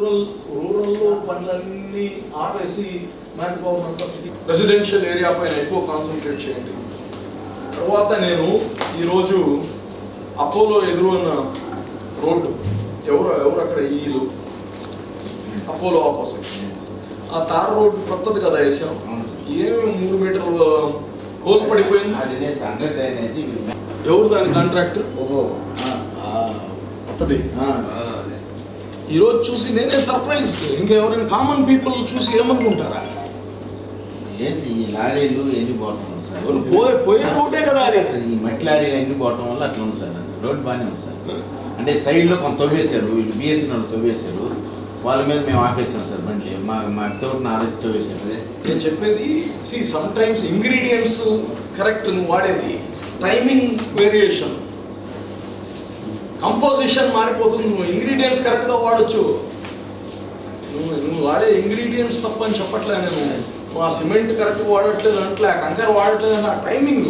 రూరల్లో పనులన్నీ ఆపేసి మ్యాన్ పవర్ అంతా సిటీ రెసిడెన్షియల్ ఏరియా పైన ఎక్కువ కాన్సన్ట్రేట్ చేయండి. తర్వాత నేను ఈరోజు అపోలో ఎదురున్న రోడ్డు ఎవరు అక్కడ ఈలు అపోలో ఆపోజిట్ ఆ తార్ రోడ్డు కొత్తది కదా వేసాం. ఏమేమి 3 మీటర్లు హోల్ పడిపోయింది. ఎవరు దాని కాంట్రాక్టర్? ఈరోజు చూసి నేనే సర్ప్రైజ్. ఇంకెవరైనా కామన్ పీపుల్ చూసి ఏమనుకుంటారా? ఈ లారీలు ఎన్నిపోవటం సార్ పోయే రోడ్డే కదా ఈ మట్టి లారీలు ఎన్నిపోవటం వల్ల అట్లా ఉంది సార్. రోడ్డు బాగానే ఉంది సార్. అంటే సైడ్లో కొంత తవ్వేశారు, వీళ్ళు బిఎస్సీ వాళ్ళు తవ్వేశారు, వాళ్ళ మీద మేము ఆపేసాం సార్ బండి. మా తోటి నారైతే తవ్వేశారు. నేను చెప్పేది సమ్ టైమ్స్ ఇంగ్రీడియంట్స్ కరెక్ట్ నువ్వు వాడేది, టైమింగ్ వేరియేషన్, కంపోజిషన్ మారిపోతుంది. నువ్వు ఇంగ్రీడియంట్స్ కరెక్ట్గా వాడచ్చు. నువ్వు వాడే ఇంగ్రీడియంట్స్ తప్పని చెప్పట్లే నేను. ఆ సిమెంట్ కరెక్ట్గా వాడట్లేదు అంటలే, కంకర వాడట్లేదు అని. ఆ టైమింగ్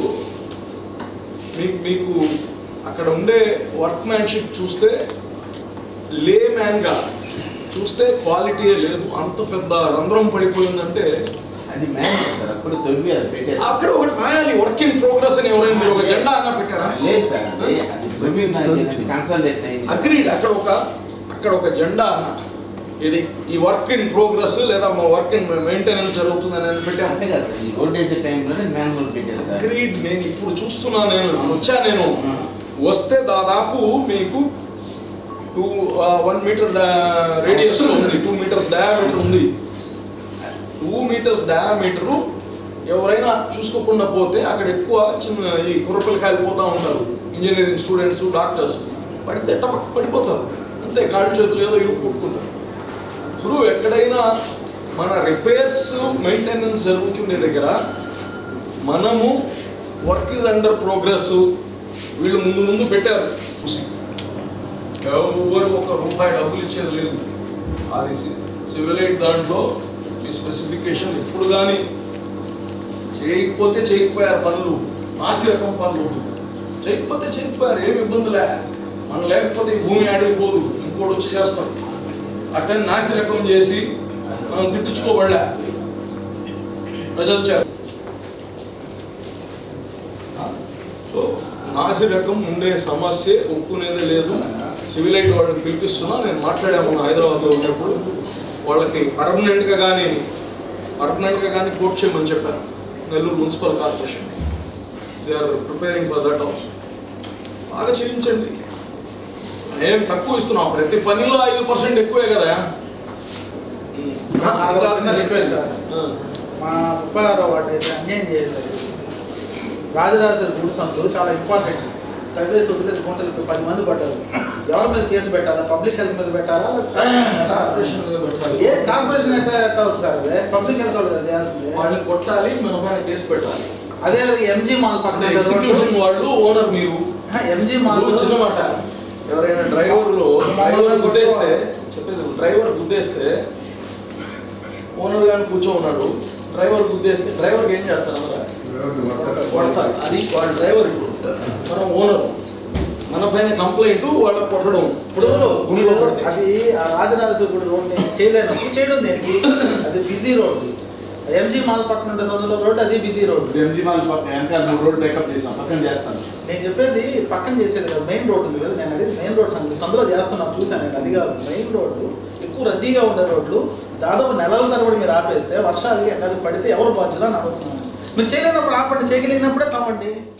మీకు అక్కడ ఉండే వర్క్మ్యాన్షిప్ చూస్తే లే మ్యాన్గా చూస్తే క్వాలిటీయే లేదు. అంత పెద్ద రంధ్రం పడిపోయిందంటే అది మ్యాన్ సార్. అప్పుడు తవ్వి అది పెట్టేసి అక్కడ ఒకటి రాయాలి వర్క్ ఇన్ ప్రోగ్రెస్ అని. ఎవరైనా మీరు ఒక జెండా అన్న పెట్టారా? లేదు సార్. అగ్రీడ్. అక్కడ ఒక జెండా అన్న ఇది ఈ వర్క్ ఇన్ ప్రోగ్రెస్ లేదా వర్క్ ఇన్ మెయింటెనెన్స్ జరుగుతుందని అని పెట్టాను. అంతే కదా సార్. ఈ రోడ్ వేసే టైంలోనే మ్యాన్యువల్ పెట్టారు సార్. అగ్రీడ్. నేను ఇప్పుడు చూస్తున్నా. నేను వస్తే దాదాపు మీకు 1 మీటర్ రేడియస్ ఉంది, 2 మీటర్స్ డయామీటర్ ఉంది. 2 మీటర్స్ డయామీటరు ఎవరైనా చూసుకోకుండా పోతే అక్కడ ఎక్కువ చిన్న ఈ కుర్రపిల్లకాయలు పోతూ ఉంటారు, ఇంజనీరింగ్ స్టూడెంట్స్, డాక్టర్స్. పడితే టపక్ పడిపోతారు అంతే, కాళ్ళు చేతులు ఏదో ఇరుకు కొట్టుకుంటారు. ఇప్పుడు ఎక్కడైనా మన రిపేర్స్ మెయింటెనెన్స్ జరుగుతుండే దగ్గర మనము వర్క్ ఇస్ అండర్ ప్రోగ్రెస్ వీళ్ళు ముందు పెట్టారు. ఎవరు ₹1 డబ్బులు ఇచ్చేది లేదు. అది సివిలైట్ దాంట్లో ఈ స్పెసిఫికేషన్ ఎప్పుడు కానీ చేయకపోయారు పనులు, నాసి రకం పనులు చేయకపోయారు. ఏమి ఇబ్బందులే. మనం లేకపోతే ఈ భూమి అడిగిపోదు, ఇంకోటి వచ్చి చేస్తాం. అట్టని నాసి రకం చేసి మనం తిట్టించుకోబడలే ప్రజలు చేస్తారు. సో నాసి రకం ఉండే సమస్య ఒప్పుకునేదే లేదు. సివిలైట్ వాళ్ళని పిలిపిస్తున్నా. నేను మాట్లాడాము హైదరాబాద్లో ఉన్నప్పుడు. వాళ్ళకి పర్మనెంట్గా కానీ కోర్ట్ చేయమని చెప్పాను. Nellore municipal corporation they are preparing for that also. బాగా చేయించండి. ఏం తక్కువ ఇస్తున్నాం, ప్రతి పనిలో 5% ఎక్కువే కదా. చెప్పారు సార్. మా 36వ వార్డు అయితే అన్యాయం చేశారు. రాజరాజేశ్వరి గుడి సందులు చాలా ఇంపార్టెంట్. తవ్వేసి వదిలేసి గుంటలకు 10 మంది పడ్డారు. ఎవరి మీద కేసు పెట్టాలా? పబ్లిక్ హెల్త్ మీద పెట్టాలా? ఏ కార్పొరేషన్ ఎట్లా అవుతుంది సార్? అదే పబ్లిక్ హెల్త్ వాళ్ళు చేయాల్సిందే. వాళ్ళని కొట్టాలి, మన పైన కేసు పెట్టాలి. అదే ఎంజీ మాల్ పక్కన వాళ్ళు ఓనర్. మీరు ఎంజీ మాల్ చిన్న మాట. ఎవరైనా డ్రైవర్ గుద్దేస్తే ఓనర్ గాని కూర్చో ఉన్నాడు, డ్రైవర్ గుద్దేస్తే డ్రైవర్కి ఏం చేస్తారు? అందరూ కొడతారు. అది వాళ్ళ డ్రైవర్. ఇప్పుడు మనం ఓనర్, మన పైన కంప్లైంట్ వాళ్ళకి కొట్టడం. ఇప్పుడు అది రాజరాజేశ్వరి గుడి రోడ్ చేయలేనప్పుడు చేయడం దేనికి? అది బిజీ రోడ్డు. ఎంజీ మాల్ పక్కన ఉండే సందులో రోడ్డు, అది బిజీ రోడ్డు. ఎంజీ మాల్ పక్కన వెనకాల 3 రోడ్డు బ్యాకప్ చేసాం, పక్కన చేస్తాను. నేను చెప్పేది పక్కన చేసేది కదా, మెయిన్ రోడ్డు ఉంది కదా. నేను అనేది మెయిన్ రోడ్ సందులో చేస్తున్నాను, చూసాను నేను. అది కాదు మెయిన్ రోడ్డు. ఎక్కువ రద్దీగా ఉండే రోడ్లు దాదాపు నెలల తరబడి మీరు ఆపేస్తే వర్షాలకి ఎండలకు పడితే ఎవరు బాధ్యులు అని అడుగుతున్నాను. మీరు చేయలేనప్పుడు ఆపండి, చేయగలిగినప్పుడే తవ్వండి.